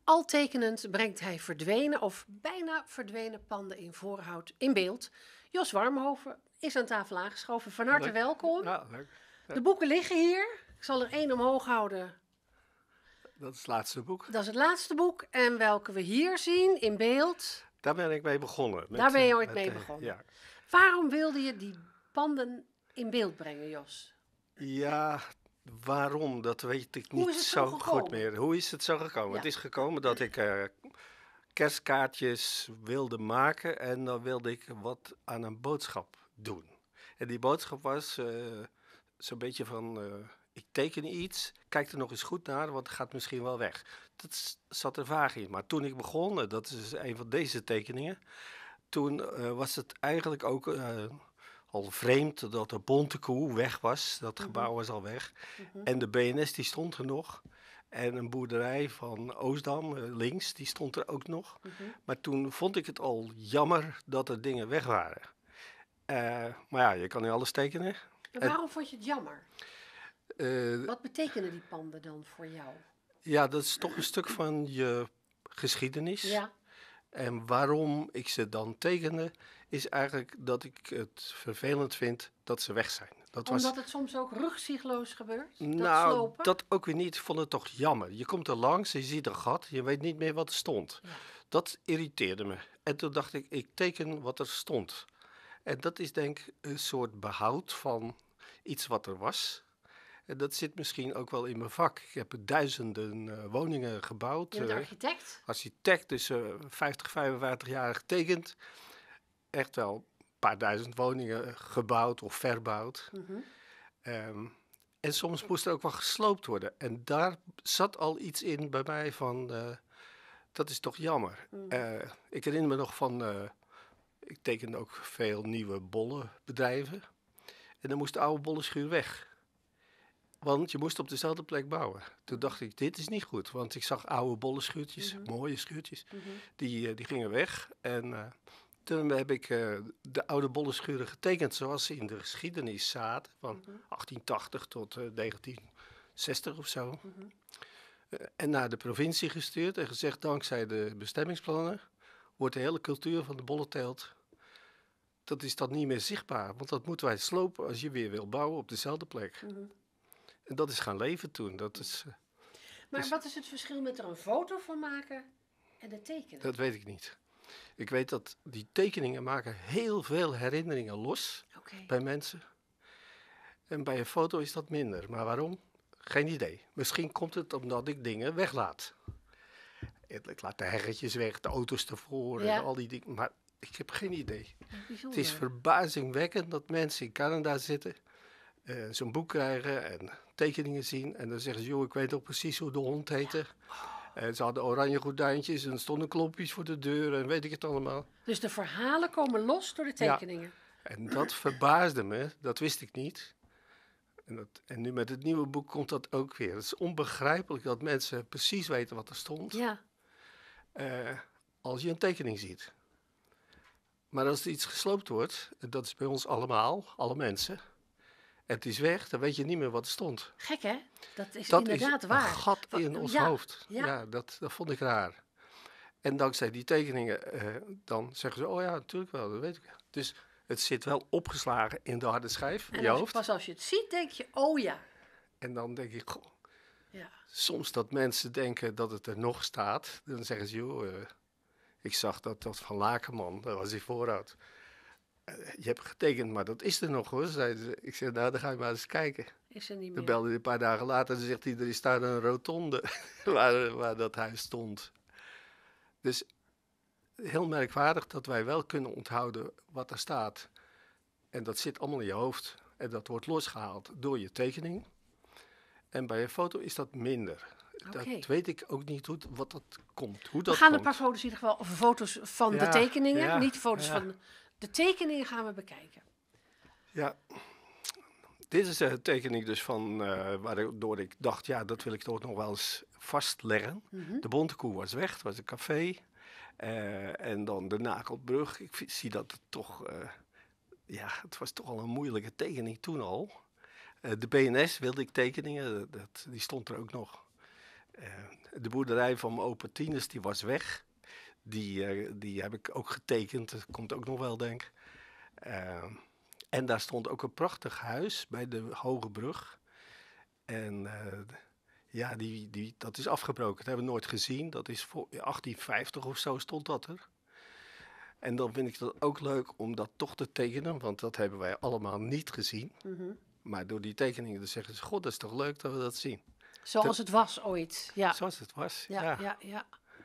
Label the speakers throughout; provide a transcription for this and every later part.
Speaker 1: Al tekenend brengt hij verdwenen of bijna verdwenen panden in voorhoud in beeld. Jos Warmhoven is aan tafel aangeschoven. Van harte
Speaker 2: Leuk.
Speaker 1: welkom.
Speaker 2: Ja, leuk.
Speaker 1: De boeken liggen hier. Ik zal er één omhoog houden.
Speaker 2: Dat is het laatste boek.
Speaker 1: Dat is het laatste boek. En welke we hier zien in beeld,
Speaker 2: Daar ben ik mee begonnen.
Speaker 1: daar ben je ooit mee begonnen.
Speaker 2: Ja.
Speaker 1: Waarom wilde je die panden in beeld brengen, Jos?
Speaker 2: Ja, waarom? Dat weet ik
Speaker 1: Hoe
Speaker 2: niet
Speaker 1: is het zo
Speaker 2: zo goed
Speaker 1: gekomen?
Speaker 2: meer. Hoe is het zo gekomen?
Speaker 1: Ja.
Speaker 2: Het is gekomen dat ik kerstkaartjes wilde maken en dan wilde ik wat aan een boodschap doen. En die boodschap was zo'n beetje van, ik teken iets, kijk er nog eens goed naar, want het gaat misschien wel weg. Dat zat er vaag in. Maar toen ik begon, dat is een van deze tekeningen, toen was het eigenlijk ook al vreemd dat de Bontekoe weg was. Dat gebouw was al weg. En de BNS die stond er nog. En een boerderij van Oostdam, links, die stond er ook nog. Maar toen vond ik het al jammer dat er dingen weg waren. Maar ja, je kan niet alles tekenen.
Speaker 1: En waarom vond je het jammer?
Speaker 2: Eh,
Speaker 1: Wat betekenen die panden dan voor jou?
Speaker 2: ja, dat is toch een stuk van je geschiedenis.
Speaker 1: Ja,
Speaker 2: En waarom ik ze dan tekende, is eigenlijk dat ik het vervelend vind dat ze weg zijn. Dat was,
Speaker 1: omdat het soms ook rugzichtloos gebeurt? Dat
Speaker 2: nou,
Speaker 1: slopen?
Speaker 2: dat ook weer niet. Ik vond het toch jammer. Je komt er langs, je ziet een gat, je weet niet meer wat er stond.
Speaker 1: Ja.
Speaker 2: Dat irriteerde me. En toen dacht ik teken wat er stond. En dat is denk ik een soort behoud van iets wat er was. En dat zit misschien ook wel in mijn vak. Ik heb duizenden woningen gebouwd.
Speaker 1: Je bent architect?
Speaker 2: Architect, dus 50, 55 jaar getekend. Echt wel een paar duizend woningen gebouwd of verbouwd. En soms moest er ook wel gesloopt worden. En daar zat al iets in bij mij van, dat is toch jammer. Ik herinner me nog van, ik tekende ook veel nieuwe bollenbedrijven. En dan moest de oude bollenschuur weg. Want je moest op dezelfde plek bouwen. Toen dacht ik, dit is niet goed. Want ik zag oude bollenschuurtjes, mooie schuurtjes, die gingen weg. En toen heb ik de oude bollenschuren getekend zoals ze in de geschiedenis zaten. Van 1880 tot 1960 of zo. En naar de provincie gestuurd en gezegd, dankzij de bestemmingsplannen wordt de hele cultuur van de bollenteelt, dat is dan niet meer zichtbaar. Want dat moeten wij slopen als je weer wil bouwen op dezelfde plek. En dat is gaan leven toen. Dat is,
Speaker 1: Maar
Speaker 2: Dus-
Speaker 1: wat is het verschil met er een foto van maken en het tekenen?
Speaker 2: dat weet ik niet. Ik weet dat die tekeningen maken heel veel herinneringen los
Speaker 1: Oké.
Speaker 2: bij mensen. En bij een foto is dat minder. Maar waarom? Geen idee. Misschien komt het omdat ik dingen weglaat. Ik laat de heggetjes weg, de auto's ervoor
Speaker 1: Ja.
Speaker 2: en al die dingen. Maar ik heb geen idee.
Speaker 1: Bijzonder.
Speaker 2: Het is verbazingwekkend dat mensen in Canada zitten, zo'n boek krijgen en tekeningen zien. En dan zeggen ze, joh, ik weet ook precies hoe de hond heette. En ze hadden oranje gordijntjes en er stonden klopjes voor de deur en weet ik het allemaal.
Speaker 1: Dus de verhalen komen los door de tekeningen.
Speaker 2: En dat verbaasde me, dat wist ik niet. En nu met het nieuwe boek komt dat ook weer. Het is onbegrijpelijk dat mensen precies weten wat er stond,
Speaker 1: Ja.
Speaker 2: als je een tekening ziet. Maar als er iets gesloopt wordt, en dat is bij ons allemaal, alle mensen, en het is weg, dan weet je niet meer wat er stond.
Speaker 1: Gek, hè? Dat is
Speaker 2: Dat
Speaker 1: inderdaad
Speaker 2: is
Speaker 1: waar.
Speaker 2: een gat in ons
Speaker 1: Ja,
Speaker 2: hoofd.
Speaker 1: ja.
Speaker 2: Ja, dat vond ik raar. En dankzij die tekeningen, dan zeggen ze, oh ja, natuurlijk wel, dat weet ik. Dus het zit wel opgeslagen in de harde schijf, in
Speaker 1: En
Speaker 2: je
Speaker 1: als,
Speaker 2: hoofd.
Speaker 1: pas als je het ziet, denk je, oh ja.
Speaker 2: En dan denk ik, goh,
Speaker 1: Ja.
Speaker 2: soms dat mensen denken dat het er nog staat. Dan zeggen ze, joh, ik zag dat van Lakenman, dat was die voorhoud. Je hebt getekend, maar dat is er nog hoor, zeiden ze. Ik zeg, nou, dan ga je maar eens kijken.
Speaker 1: Is er niet
Speaker 2: Dan
Speaker 1: meer.
Speaker 2: belde hij een paar dagen later en zegt hij, er is daar een rotonde waar dat huis stond. Dus heel merkwaardig dat wij wel kunnen onthouden wat er staat. En dat zit allemaal in je hoofd. En dat wordt losgehaald door je tekening. En bij een foto is dat minder.
Speaker 1: Oké.
Speaker 2: Dat weet ik ook niet wat dat komt. Hoe
Speaker 1: We
Speaker 2: dat
Speaker 1: gaan een
Speaker 2: komt.
Speaker 1: paar foto's in ieder geval, of foto's van de
Speaker 2: Ja,
Speaker 1: tekeningen.
Speaker 2: ja,
Speaker 1: Niet foto's
Speaker 2: ja.
Speaker 1: van de tekeningen gaan we bekijken.
Speaker 2: Ja, dit is een tekening dus van waardoor ik dacht, ja, dat wil ik toch nog wel eens vastleggen. De Bontekoe was weg, het was een café. En dan de Nakelbrug. Zie dat het toch, ja, het was toch al een moeilijke tekening toen al. De BNS wilde ik tekeningen, die stond er ook nog. De boerderij van mijn opa Tinus, die was weg. Die heb ik ook getekend, dat komt ook nog wel, denk ik. En daar stond ook een prachtig huis bij de Hoge Brug. En ja, dat is afgebroken. Dat hebben we nooit gezien. Dat is voor 1850 of zo stond dat er. En dan vind ik dat ook leuk om dat toch te tekenen, want dat hebben wij allemaal niet gezien. Maar door die tekeningen te zeggen ze, god, dat is toch leuk dat we dat zien.
Speaker 1: Zoals het was ooit. Ja,
Speaker 2: Zoals het was,
Speaker 1: ja,
Speaker 2: ja.
Speaker 1: ja, ja.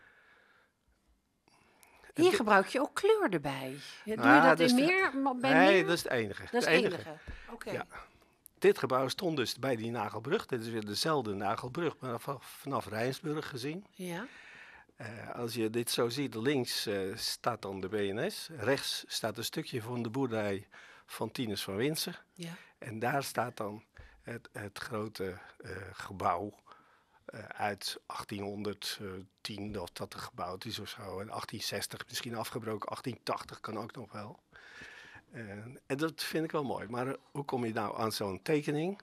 Speaker 1: Hier gebruik je ook kleur erbij. Doe je
Speaker 2: Ah,
Speaker 1: dat
Speaker 2: dat
Speaker 1: in
Speaker 2: is
Speaker 1: meer? Bij
Speaker 2: Nee,
Speaker 1: meer?
Speaker 2: dat is het enige.
Speaker 1: Dat is
Speaker 2: Het
Speaker 1: het
Speaker 2: enige.
Speaker 1: enige. Oké.
Speaker 2: Ja. Dit gebouw stond dus bij die Nagelbrug. Dit is weer dezelfde Nagelbrug, maar vanaf Rijnsburg gezien.
Speaker 1: Ja.
Speaker 2: Als je dit zo ziet, links staat dan de BNS. Rechts staat een stukje van de boerderij van Tinus van Winsen.
Speaker 1: Ja.
Speaker 2: En daar staat dan het grote gebouw uit 1810, of dat er gebouwd is of zo. En 1860 misschien afgebroken, 1880 kan ook nog wel. En dat vind ik wel mooi. Maar hoe kom je nou aan zo'n tekening?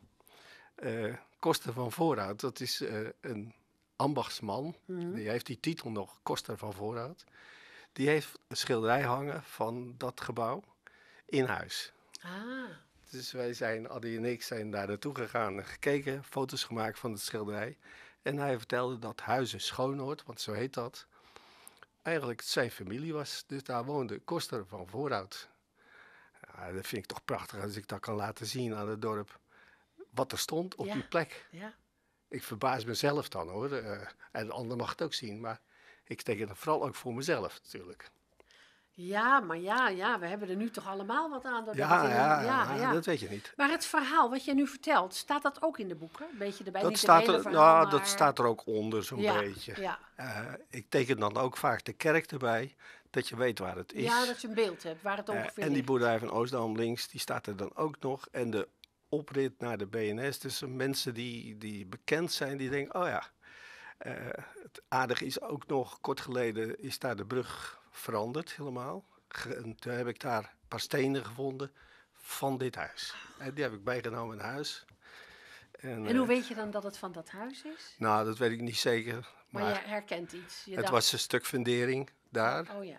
Speaker 2: Koster van Voorhout, dat is een ambachtsman. Die heeft die titel nog, Koster van Voorhout. Die heeft een schilderij hangen van dat gebouw in huis.
Speaker 1: Ah.
Speaker 2: Dus Addy en ik zijn daar naartoe gegaan en gekeken, foto's gemaakt van het schilderij. En hij vertelde dat Huizen Schoonoord, want zo heet dat, eigenlijk zijn familie was. Dus daar woonde Koster van Voorhout. Ja, dat vind ik toch prachtig als ik dat kan laten zien aan het dorp. Wat er stond op die plek.
Speaker 1: Ja.
Speaker 2: Ik verbaas mezelf dan hoor. En de ander mag het ook zien. Maar ik teken het vooral ook voor mezelf natuurlijk.
Speaker 1: Ja, maar ja, we hebben er nu toch allemaal wat aan.
Speaker 2: Ja, dat weet je niet.
Speaker 1: Maar het verhaal wat je nu vertelt, staat dat ook in de boeken? Een beetje erbij,
Speaker 2: Dat
Speaker 1: niet
Speaker 2: staat
Speaker 1: het hele
Speaker 2: er,
Speaker 1: verhaal,
Speaker 2: nou,
Speaker 1: maar...
Speaker 2: dat staat er ook onder zo'n
Speaker 1: Ja,
Speaker 2: beetje.
Speaker 1: ja.
Speaker 2: Ik teken dan ook vaak de kerk erbij, dat je weet waar het is.
Speaker 1: Ja, dat je een beeld hebt waar het ongeveer
Speaker 2: En die
Speaker 1: ligt.
Speaker 2: boerderij van Oostdam links, die staat er dan ook nog. En de oprit naar de BNS, dus mensen die bekend zijn, die denken, oh ja. Het aardige is ook nog, kort geleden is daar de brug veranderd helemaal. En toen heb ik daar een paar stenen gevonden van dit huis. En die heb ik meegenomen in huis.
Speaker 1: En hoe weet je dan dat het van dat huis is?
Speaker 2: Nou, dat weet ik niet zeker.
Speaker 1: Maar je herkent iets. Je
Speaker 2: het
Speaker 1: dacht,
Speaker 2: was een stuk fundering daar.
Speaker 1: oh ja.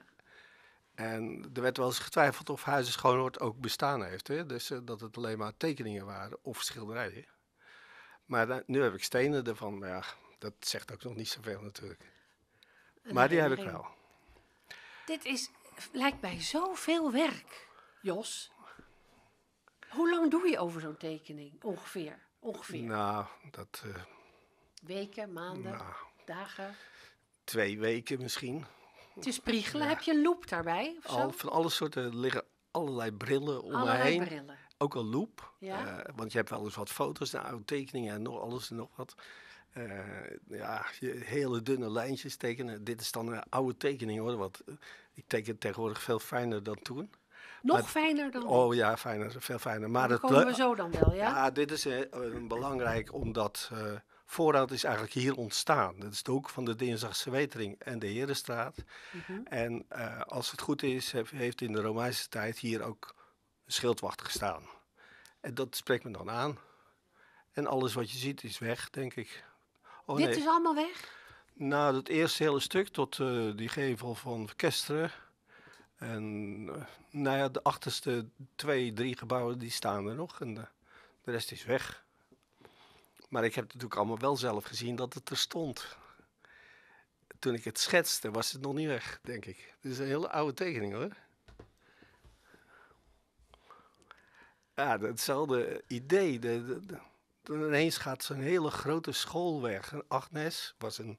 Speaker 2: En er werd wel eens getwijfeld of Huizen Schoonoord ook bestaan heeft. Hè? Dus dat het alleen maar tekeningen waren of schilderijen. Maar nu heb ik stenen ervan. Maar ja, dat zegt ook nog niet zoveel natuurlijk. Maar die heb ik wel.
Speaker 1: Dit lijkt mij zoveel werk, Jos. Hoe lang doe je over zo'n tekening? Ongeveer.
Speaker 2: Nou, dat...
Speaker 1: Weken, maanden, dagen?
Speaker 2: 2 weken misschien.
Speaker 1: Het is priegelen. Ja. Heb je een loep daarbij? Of zo?
Speaker 2: Van alle soorten liggen allerlei brillen om me
Speaker 1: Allerlei
Speaker 2: heen.
Speaker 1: Brillen.
Speaker 2: Ook een loep.
Speaker 1: Ja?
Speaker 2: Want je hebt wel eens wat foto's, oude tekeningen en nog alles en nog wat. Hele dunne lijntjes tekenen. Dit is dan een oude tekening hoor. Want ik teken tegenwoordig veel fijner dan toen.
Speaker 1: Nog fijner dan?
Speaker 2: Oh ja, veel fijner. Maar
Speaker 1: dat komen we zo dan wel, ja?
Speaker 2: Ja, dit is belangrijk omdat Voorhout is eigenlijk hier ontstaan. Dat is de hoek van de Dinsdagse Wetering en de Herenstraat. En als het goed is, heeft in de Romeinse tijd hier ook een schildwacht gestaan. En dat spreekt me dan aan. En alles wat je ziet is weg, denk ik. Oh,
Speaker 1: Dit is allemaal weg?
Speaker 2: Nou, het eerste hele stuk tot die gevel van Kesteren. En nou ja, de achterste 2, 3 gebouwen die staan er nog en de rest is weg. Maar ik heb natuurlijk allemaal wel zelf gezien dat het er stond. Toen ik het schetste was het nog niet weg, denk ik. Dit is een hele oude tekening hoor. Ja, hetzelfde idee. Ineens gaat zo'n hele grote school weg. Agnes was een...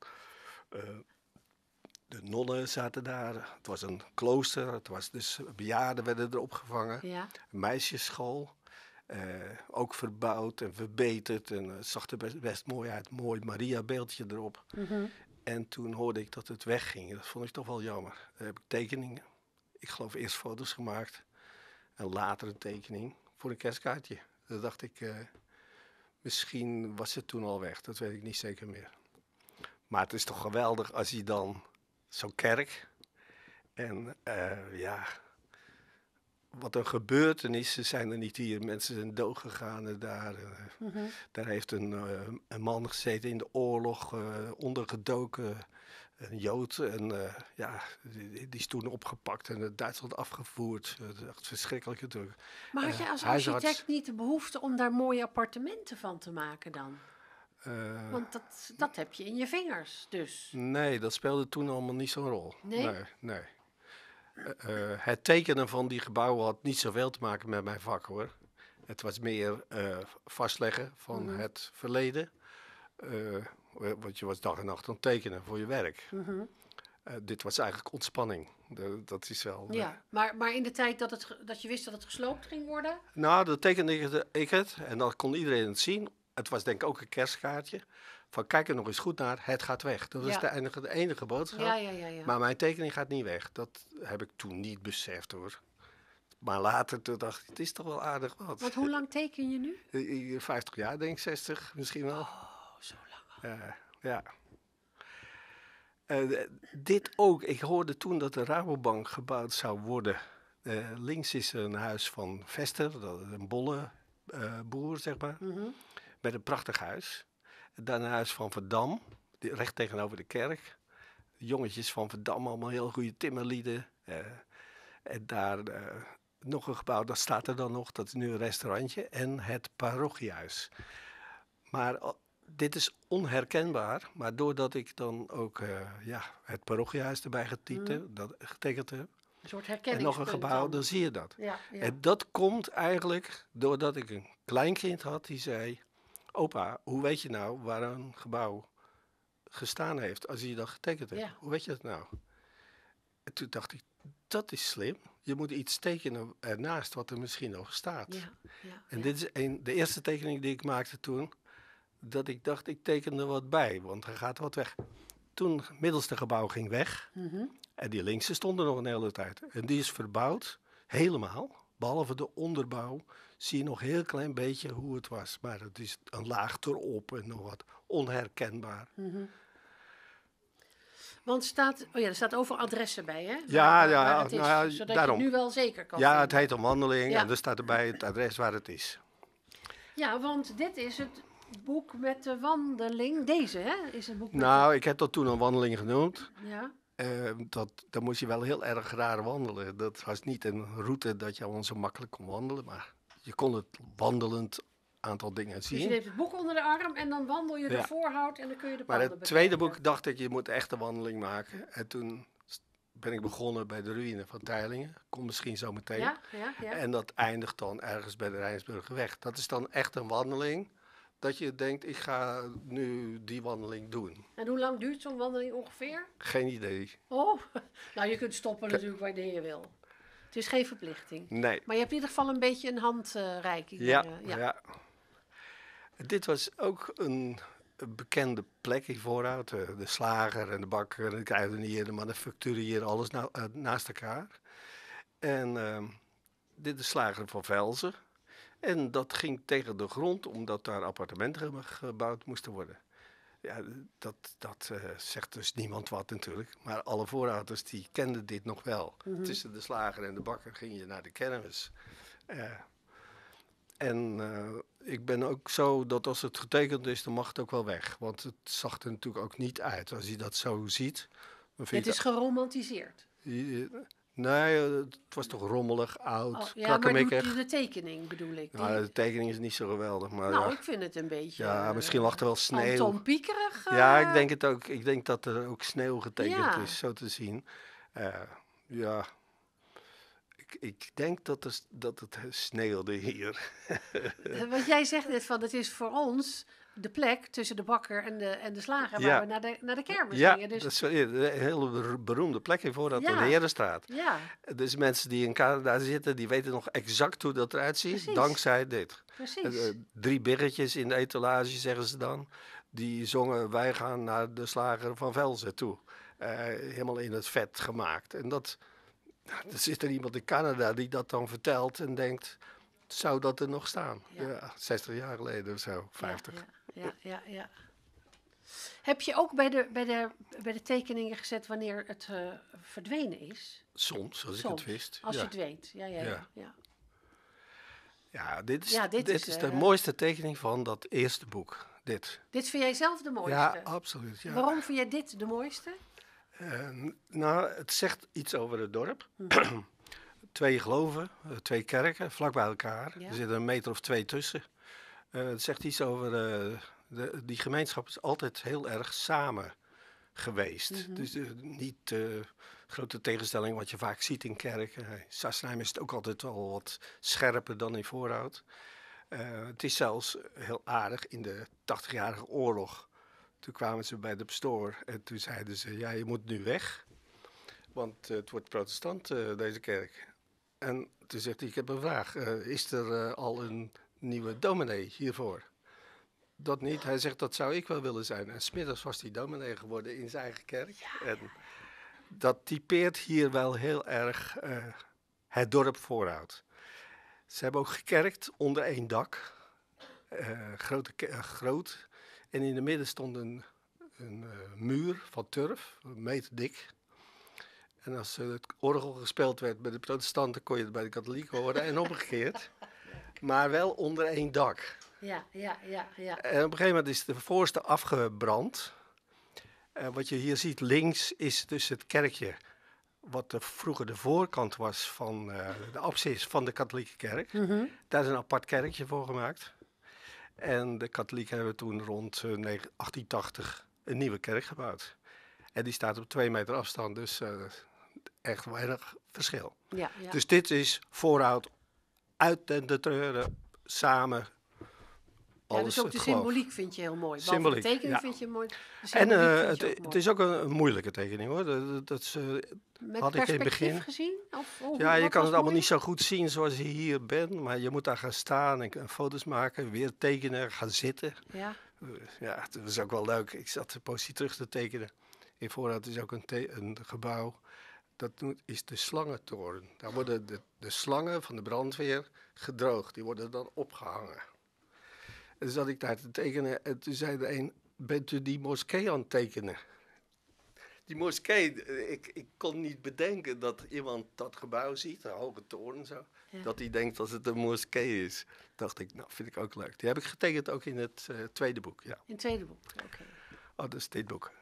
Speaker 2: De nonnen zaten daar, het was een klooster, het was dus bejaarden werden er opgevangen.
Speaker 1: Ja.
Speaker 2: Een meisjesschool, ook verbouwd en verbeterd en het zag er best mooi uit, mooi Maria-beeldje erop. En toen hoorde ik dat het wegging, dat vond ik toch wel jammer. Daar heb ik tekeningen, ik geloof eerst foto's gemaakt en later een tekening voor een kerstkaartje. Dat dacht ik, misschien was het toen al weg, dat weet ik niet zeker meer. Maar het is toch geweldig als je dan... Zo'n kerk. En wat een gebeurtenissen zijn er niet hier. Mensen zijn doodgegaan en daar. Daar heeft een man gezeten in de oorlog, ondergedoken, een Jood. En ja, die is toen opgepakt en naar Duitsland afgevoerd. Dat is echt verschrikkelijk natuurlijk.
Speaker 1: Maar had je als
Speaker 2: Huisarts.
Speaker 1: architect niet de behoefte om daar mooie appartementen van te maken dan? Want dat heb je in je vingers, dus.
Speaker 2: Nee, dat speelde toen allemaal niet zo'n rol.
Speaker 1: Nee?
Speaker 2: Nee. Het tekenen van die gebouwen had niet zoveel te maken met mijn vak, hoor. Het was meer vastleggen van het verleden. Want je was dag en nacht aan het tekenen voor je werk. Dit was eigenlijk ontspanning. Dat is wel...
Speaker 1: Ja, maar in de tijd dat je wist dat het gesloopt ging worden?
Speaker 2: Nou, dan tekende ik het en dan kon iedereen het zien. Het was denk ik ook een kerstkaartje. Van kijk er nog eens goed naar, het gaat weg. Dat was de enige boodschap.
Speaker 1: Ja.
Speaker 2: Maar mijn tekening gaat niet weg. Dat heb ik toen niet beseft, hoor. Maar later toen dacht ik, het is toch wel aardig wat.
Speaker 1: Want hoe lang teken je nu?
Speaker 2: 50 jaar, denk ik, 60 misschien wel.
Speaker 1: Oh, zo lang al.
Speaker 2: Ja. Dit ook. Ik hoorde toen dat de Rabobank gebouwd zou worden. Links is een huis van Vester, dat is een bolle boer, zeg maar. Met een prachtig huis. Dan een huis van Verdam, recht tegenover de kerk. Jongetjes van Verdam, allemaal heel goede timmerlieden. En daar nog een gebouw, dat staat er dan nog. Dat is nu een restaurantje. En het parochiehuis. Maar dit is onherkenbaar. Maar doordat ik dan ook het parochiehuis erbij getekend heb.
Speaker 1: Een soort
Speaker 2: En
Speaker 1: herkenningspunt
Speaker 2: nog een gebouw, dan zie je dat.
Speaker 1: Ja.
Speaker 2: En dat komt eigenlijk doordat ik een kleinkind had die zei... Opa, hoe weet je nou waar een gebouw gestaan heeft als je dat getekend hebt?
Speaker 1: Ja.
Speaker 2: Hoe weet je dat nou? En toen dacht ik, dat is slim. Je moet iets tekenen ernaast wat er misschien nog staat. En dit is de eerste tekening die ik maakte toen. Dat ik dacht, ik teken er wat bij, want er gaat wat weg. Toen het middelste gebouw ging weg. En die linkse stond er nog een hele tijd. En die is verbouwd, helemaal. Behalve de onderbouw zie je nog een heel klein beetje hoe het was. Maar het is een laag erop en nog wat onherkenbaar.
Speaker 1: Want er staat overal adressen bij, hè?
Speaker 2: Ja,
Speaker 1: waar het is,
Speaker 2: nou ja,
Speaker 1: zodat
Speaker 2: daarom.
Speaker 1: je het nu wel zeker kan
Speaker 2: Ja,
Speaker 1: vinden.
Speaker 2: het heet een wandeling
Speaker 1: Ja.
Speaker 2: en er staat erbij het adres waar het is.
Speaker 1: Ja, want dit is het boek met de wandeling. Deze, hè? Is het boek met
Speaker 2: Nou, ik heb dat toen een wandeling genoemd.
Speaker 1: Ja.
Speaker 2: Dan moest je wel heel erg raar wandelen. Dat was niet een route dat je allemaal zo makkelijk kon wandelen, maar je kon het wandelend aantal dingen zien.
Speaker 1: Dus je neemt het boek onder de arm en dan wandel je de voorhout en dan kun je de
Speaker 2: Maar
Speaker 1: panden
Speaker 2: het tweede
Speaker 1: bekijken.
Speaker 2: boek dacht ik, je moet echt een wandeling maken. En toen ben ik begonnen bij de ruïne van Teylingen. Kom misschien zo meteen.
Speaker 1: Ja.
Speaker 2: En dat eindigt dan ergens bij de Rijnsburgerweg. Dat is dan echt een wandeling. Dat je denkt, ik ga nu die wandeling doen.
Speaker 1: En hoe lang duurt zo'n wandeling ongeveer?
Speaker 2: Geen idee.
Speaker 1: Oh, nou je kunt stoppen natuurlijk wanneer je wil. Het is geen verplichting.
Speaker 2: Nee.
Speaker 1: Maar je hebt in ieder geval een beetje een handreiking.
Speaker 2: Ja. Dit was ook een bekende plek in Voorhout. De slager en de bakker en de kruidenier, de manufacturier, alles naast elkaar. En dit is de slager van Velzen. En dat ging tegen de grond, omdat daar appartementen gebouwd moesten worden. Ja, dat zegt dus niemand wat natuurlijk. Maar alle voorouders die kenden dit nog wel. Tussen de slager en de bakker ging je naar de kermis. Ik ben ook zo dat als het getekend is, dan mag het ook wel weg. Want het zag er natuurlijk ook niet uit. Als je dat zo ziet. Dan vind
Speaker 1: Het is geromantiseerd.
Speaker 2: Nee, het was toch rommelig, oud,
Speaker 1: Maar
Speaker 2: krakkemikkig.
Speaker 1: de tekening bedoel ik.
Speaker 2: Nou, de tekening is niet zo geweldig. Maar
Speaker 1: Nou, ik vind het een beetje...
Speaker 2: ja, misschien lag er wel sneeuw.
Speaker 1: Anton Piekerig.
Speaker 2: Ja, ik denk het ook. Ik denk dat er ook sneeuw getekend
Speaker 1: Ja.
Speaker 2: is, zo te zien. Ja, ik denk dat het sneeuwde hier.
Speaker 1: Want jij zegt net van, het is voor ons de plek tussen de bakker en de slager
Speaker 2: Ja.
Speaker 1: waar we naar de kermis
Speaker 2: Ja,
Speaker 1: gingen. Dus,
Speaker 2: dat is een hele beroemde plek in Voorhout,
Speaker 1: Ja.
Speaker 2: de Herenstraat.
Speaker 1: ja,
Speaker 2: Dus mensen die in Canada zitten, die weten nog exact hoe dat eruit ziet,
Speaker 1: Precies.
Speaker 2: dankzij dit.
Speaker 1: precies.
Speaker 2: 3 biggetjes in de etalage, zeggen ze dan. Die zongen, wij gaan naar de slager van Velzen toe. Helemaal in het vet gemaakt. En er zit er iemand in Canada die dat dan vertelt en denkt, zou dat er nog staan?
Speaker 1: Ja.
Speaker 2: Ja, 60 jaar geleden of zo, 50.
Speaker 1: Ja. Heb je ook bij de tekeningen gezet wanneer het verdwenen is?
Speaker 2: Soms, als ik
Speaker 1: Soms,
Speaker 2: het wist.
Speaker 1: als je
Speaker 2: Ja.
Speaker 1: het weet. Ja.
Speaker 2: Ja. Ja,
Speaker 1: Ja,
Speaker 2: dit
Speaker 1: is,
Speaker 2: is de mooiste tekening van dat eerste boek. Dit.
Speaker 1: dit vind jij zelf de mooiste?
Speaker 2: Ja, absoluut. Ja.
Speaker 1: Waarom vind jij dit de mooiste?
Speaker 2: Nou, het zegt iets over het dorp.
Speaker 1: Mhm.
Speaker 2: 2 geloven, 2 kerken, vlak bij elkaar.
Speaker 1: Ja.
Speaker 2: Er zit een meter of 2 tussen. Het zegt iets over... die gemeenschap is altijd heel erg samen geweest.
Speaker 1: Mhm.
Speaker 2: Dus niet grote tegenstelling wat je vaak ziet in kerken. In Sassenheim is het ook altijd wel wat scherper dan in Voorhout. Het is zelfs heel aardig in de 80-jarige oorlog. Toen kwamen ze bij de pastoor en toen zeiden ze, ja, je moet nu weg. Want het wordt protestant, deze kerk. En toen zegt hij, ik heb een vraag. Is er al een nieuwe dominee hiervoor? Dat niet. Hij zegt, dat zou ik wel willen zijn. En 's middags was hij dominee geworden in zijn eigen kerk.
Speaker 1: Ja.
Speaker 2: En dat typeert hier wel heel erg het dorp Voorhout. Ze hebben ook gekerkt onder 1 dak. Groot. En in het midden stond een muur van turf, 1 meter dik. En als het orgel gespeeld werd bij de protestanten, kon je het bij de katholieken horen en omgekeerd. Maar wel onder 1 dak.
Speaker 1: Ja.
Speaker 2: En op een gegeven moment is de voorste afgebrand. Wat je hier ziet links is dus het kerkje, wat vroeger de voorkant was van de apsis van de katholieke kerk.
Speaker 1: Mhm.
Speaker 2: Daar is een apart kerkje voor gemaakt. En de katholieken hebben toen rond 1880 een nieuwe kerk gebouwd. En die staat op 2 meter afstand, dus echt weinig verschil.
Speaker 1: Ja.
Speaker 2: Dus dit is Voorhout uit de treuren, samen.
Speaker 1: Ja,
Speaker 2: Alles
Speaker 1: dus ook de
Speaker 2: het geloof.
Speaker 1: symboliek vind je heel mooi. Behalve
Speaker 2: Symboliek,
Speaker 1: de tekening
Speaker 2: ja.
Speaker 1: vind je mooi. De
Speaker 2: En
Speaker 1: symboliek vind je ook
Speaker 2: het
Speaker 1: mooi.
Speaker 2: is ook een moeilijke tekening hoor. Dat is,
Speaker 1: Met
Speaker 2: had ik in het
Speaker 1: perspectief
Speaker 2: begin.
Speaker 1: gezien? Of,
Speaker 2: ja, je
Speaker 1: wat
Speaker 2: kan
Speaker 1: was
Speaker 2: het allemaal
Speaker 1: mooi?
Speaker 2: niet zo goed zien zoals je hier bent. Maar je moet daar gaan staan en foto's maken, weer tekenen, gaan zitten.
Speaker 1: Ja.
Speaker 2: Ja, het was ook wel leuk. Ik zat een poosje terug te tekenen. In Voorhout is ook een gebouw. Dat is de slangentoren. Daar worden de slangen van de brandweer gedroogd. Die worden dan opgehangen. En toen zat ik daar te tekenen en toen zei de een, bent u die moskee aan het tekenen? Die moskee, ik kon niet bedenken dat iemand dat gebouw ziet, een hoge toren en zo.
Speaker 1: Ja.
Speaker 2: Dat hij denkt dat het een moskee is. Dacht ik, nou vind ik ook leuk. Die heb ik getekend ook in het tweede boek, ja.
Speaker 1: In het tweede boek, oké.
Speaker 2: Oh, dat is dit boek.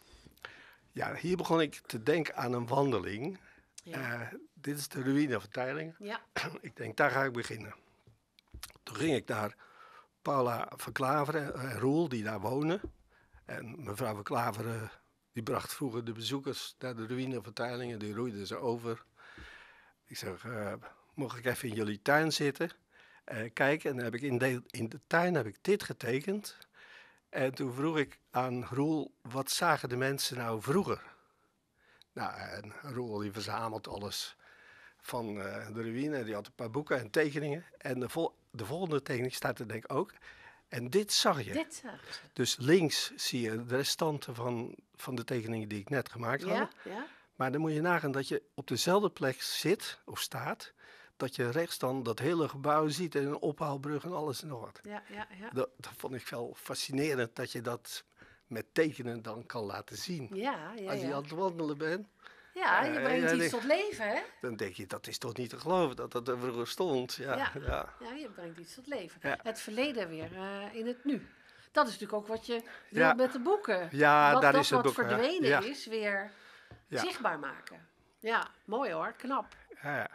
Speaker 2: Ja, hier begon ik te denken aan een wandeling.
Speaker 1: Ja.
Speaker 2: Dit is de ruïne van Teylingen.
Speaker 1: Ja.
Speaker 2: Ik denk, daar ga ik beginnen. Toen ging ik naar Paula van Klaveren en Roel, die daar wonen. En mevrouw van Klaveren, die bracht vroeger de bezoekers naar de ruïne van Teylingen. Die roeiden ze over. Ik zeg, mocht ik even in jullie tuin zitten? Kijken, en dan heb ik in de tuin heb ik dit getekend. En toen vroeg ik aan Roel, wat zagen de mensen nou vroeger? Nou, en Roel die verzamelt alles van de ruïne. Die had een paar boeken en tekeningen. En de volgende tekening staat er denk ik ook. En dit zag je.
Speaker 1: Dit zag ze.
Speaker 2: Dus links zie je de restanten van de tekeningen die ik net gemaakt had.
Speaker 1: Ja.
Speaker 2: Maar dan moet je nagaan dat je op dezelfde plek zit of staat. Dat je rechts dan dat hele gebouw ziet en een ophaalbrug en alles en nog wat.
Speaker 1: Ja.
Speaker 2: Dat vond ik wel fascinerend dat je dat met tekenen dan kan laten zien.
Speaker 1: Ja.
Speaker 2: Als je aan het wandelen bent,
Speaker 1: Ja, je brengt
Speaker 2: ja,
Speaker 1: iets tot leven, hè?
Speaker 2: dan denk je, dat is toch niet te geloven dat dat er vroeger stond. Ja.
Speaker 1: Ja, je brengt iets tot leven.
Speaker 2: Ja.
Speaker 1: Het verleden weer in het nu. Dat is natuurlijk ook wat je wil
Speaker 2: Ja.
Speaker 1: met de boeken.
Speaker 2: Ja, daar
Speaker 1: dat
Speaker 2: is het
Speaker 1: wat
Speaker 2: boek, hè.
Speaker 1: verdwenen
Speaker 2: Ja.
Speaker 1: is, weer
Speaker 2: Ja.
Speaker 1: zichtbaar maken. Ja, mooi hoor, knap.
Speaker 2: Ja.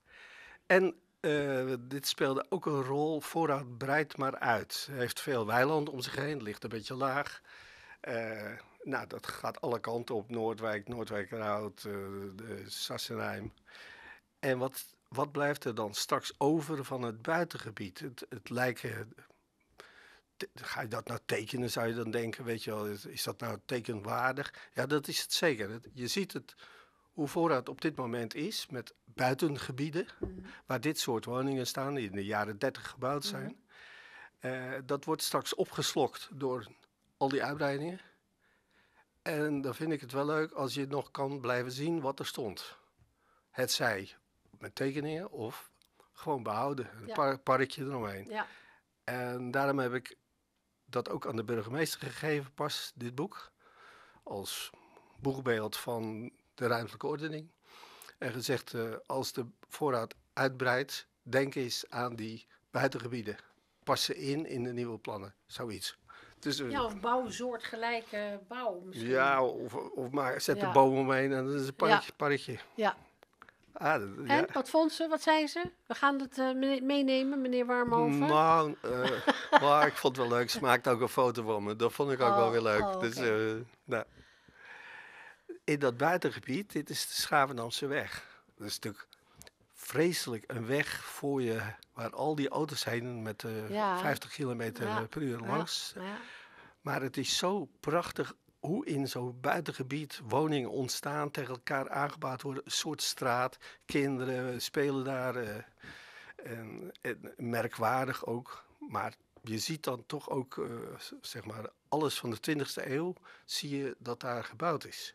Speaker 2: En dit speelde ook een rol. Voorhout breidt maar uit. Hij heeft veel weiland om zich heen, ligt een beetje laag. Nou, dat gaat alle kanten op. Noordwijk, Noordwijkerhout, de Sassenheim. En wat blijft er dan straks over van het buitengebied? Het lijken... Ga je dat nou tekenen, zou je dan denken, weet je wel, is dat nou tekenwaardig? Ja, dat is het zeker. Je ziet het, hoe Voorhout op dit moment is, met buitengebieden, waar dit soort woningen staan, die in de jaren 30 gebouwd zijn. Dat wordt straks opgeslokt door al die uitbreidingen. En dan vind ik het wel leuk als je nog kan blijven zien wat er stond. Het zij met tekeningen of gewoon behouden, een parkje eromheen.
Speaker 1: Ja.
Speaker 2: En daarom heb ik dat ook aan de burgemeester gegeven, pas dit boek. Als boegbeeld van de ruimtelijke ordening. En gezegd, als de voorraad uitbreidt, denk eens aan die buitengebieden. Pas ze in de nieuwe plannen. Zoiets. Dus,
Speaker 1: Ja, of bouw soortgelijke bouw misschien.
Speaker 2: ja, of maar zet de
Speaker 1: Ja.
Speaker 2: boom omheen en dat is een parkje.
Speaker 1: Ja.
Speaker 2: Ah,
Speaker 1: En, wat vond ze? Wat zei ze? We gaan het meenemen, meneer Warmhoven.
Speaker 2: Nou, maar ik vond het wel leuk. Ze maakte ook een foto van me. Dat vond ik ook wel weer leuk.
Speaker 1: Oh,
Speaker 2: Dus,
Speaker 1: oké.
Speaker 2: nou. In dat buitengebied, dit is de Schavendamse weg. Dat is natuurlijk vreselijk een weg voor je, waar al die auto's heen met
Speaker 1: Ja.
Speaker 2: 50 kilometer per uur langs.
Speaker 1: Ja.
Speaker 2: Maar het is zo prachtig hoe in zo'n buitengebied woningen ontstaan, tegen elkaar aangebouwd worden. Een soort straat, kinderen spelen daar. En merkwaardig ook. Maar je ziet dan toch ook, zeg maar, alles van de 20e eeuw, zie je dat daar gebouwd is.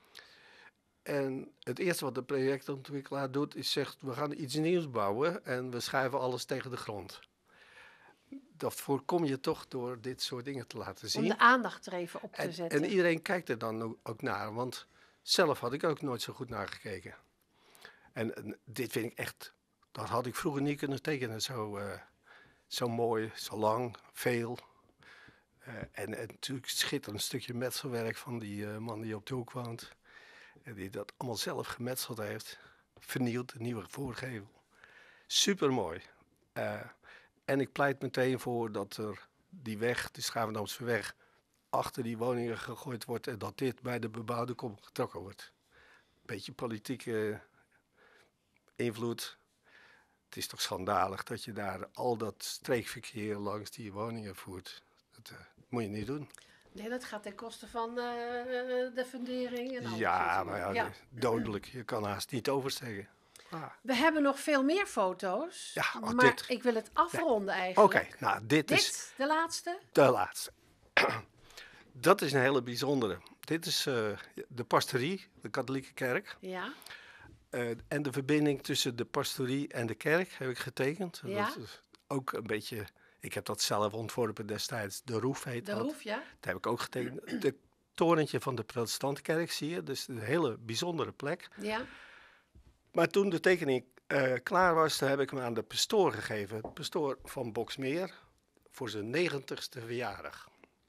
Speaker 2: En het eerste wat de projectontwikkelaar doet, is zegt, we gaan iets nieuws bouwen en we schuiven alles tegen de grond. Dat voorkom je toch door dit soort dingen te laten zien.
Speaker 1: Om de aandacht er even op te zetten.
Speaker 2: En iedereen kijkt er dan ook naar, want zelf had ik ook nooit zo goed naar gekeken. En dit vind ik echt, dat had ik vroeger niet kunnen tekenen, zo mooi, zo lang, veel. En natuurlijk schitterend stukje metselwerk van die man die op de hoek woont. En die dat allemaal zelf gemetseld heeft. Vernieuwd, een nieuwe voorgevel. Supermooi. En ik pleit meteen voor dat er die weg, de Schavendamse weg, achter die woningen gegooid wordt en dat dit bij de bebouwde kom getrokken wordt. Beetje politieke invloed. Het is toch schandalig dat je daar al dat streekverkeer langs die woningen voert. Dat moet je niet doen.
Speaker 1: Nee, dat gaat ten koste van de fundering en alles.
Speaker 2: Ja, maar
Speaker 1: Ja.
Speaker 2: dodelijk. Je kan haast niet oversteken.
Speaker 1: We hebben nog veel meer foto's,
Speaker 2: Ja,
Speaker 1: maar
Speaker 2: dit.
Speaker 1: ik wil het afronden eigenlijk.
Speaker 2: Oké, nou dit is
Speaker 1: Dit, de laatste?
Speaker 2: de laatste. Dat is een hele bijzondere. Dit is de pastorie, de katholieke kerk.
Speaker 1: Ja.
Speaker 2: En de verbinding tussen de pastorie en de kerk heb ik getekend.
Speaker 1: Ja.
Speaker 2: Dat is ook een beetje, ik heb dat zelf ontworpen destijds, de Roef heet
Speaker 1: De
Speaker 2: dat.
Speaker 1: Roef, ja.
Speaker 2: Dat heb ik ook getekend. De torentje van de protestantkerk zie je, dus een hele bijzondere plek.
Speaker 1: Ja.
Speaker 2: Maar toen de tekening klaar was, heb ik hem aan de pastoor gegeven. De pastoor van Boxmeer, voor zijn 90ste verjaardag.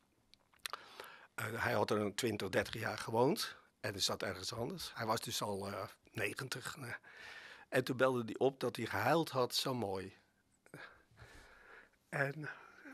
Speaker 2: Hij had er een 20, 30 jaar gewoond en is zat ergens anders. Hij was dus al 90. En toen belde hij op dat hij gehuild had, zo mooi. En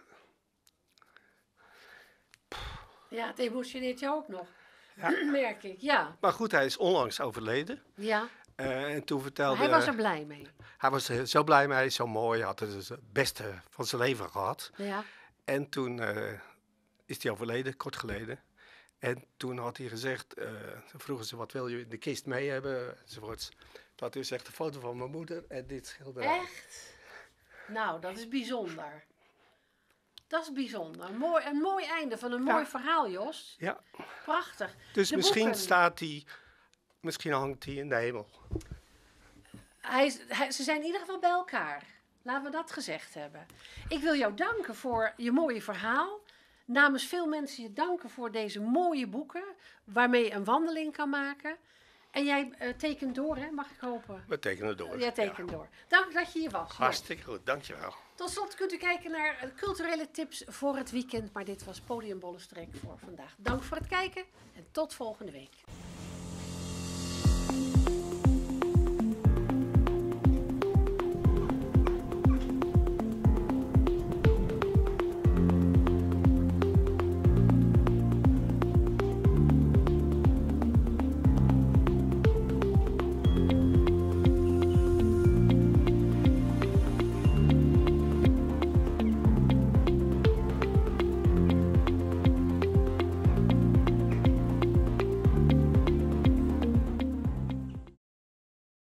Speaker 1: Ja, het emotioneert jou ook nog.
Speaker 2: Ja.
Speaker 1: Merk ik, ja.
Speaker 2: maar goed, hij is onlangs overleden.
Speaker 1: Ja.
Speaker 2: En toen vertelde
Speaker 1: Hij was er blij mee.
Speaker 2: hij was er zo blij mee, zo mooi. Hij had het beste van zijn leven gehad.
Speaker 1: Ja.
Speaker 2: En toen is hij overleden, kort geleden. En toen had hij gezegd, toen vroegen ze, wat wil je in de kist mee hebben, enzovoorts. Toen had hij gezegd, een foto van mijn moeder en dit schilderij.
Speaker 1: Echt? Nou, dat is bijzonder. Dat is bijzonder. Een mooi einde van een mooi verhaal, Jos.
Speaker 2: Ja,
Speaker 1: Prachtig.
Speaker 2: dus
Speaker 1: De
Speaker 2: misschien
Speaker 1: boeken.
Speaker 2: misschien hangt hij in de hemel.
Speaker 1: Ze zijn in ieder geval bij elkaar. Laten we dat gezegd hebben. Ik wil jou danken voor je mooie verhaal. Namens veel mensen je danken voor deze mooie boeken. Waarmee je een wandeling kan maken. En jij tekent door, hè? Mag ik hopen?
Speaker 2: We tekenen door.
Speaker 1: Jij tekent
Speaker 2: Ja.
Speaker 1: door. Dank dat je hier was.
Speaker 2: Hartstikke goed, dankjewel.
Speaker 1: Tot slot kunt u kijken naar culturele tips voor het weekend. Maar dit was Podium Bollenstreek voor vandaag. Dank voor het kijken en tot volgende week.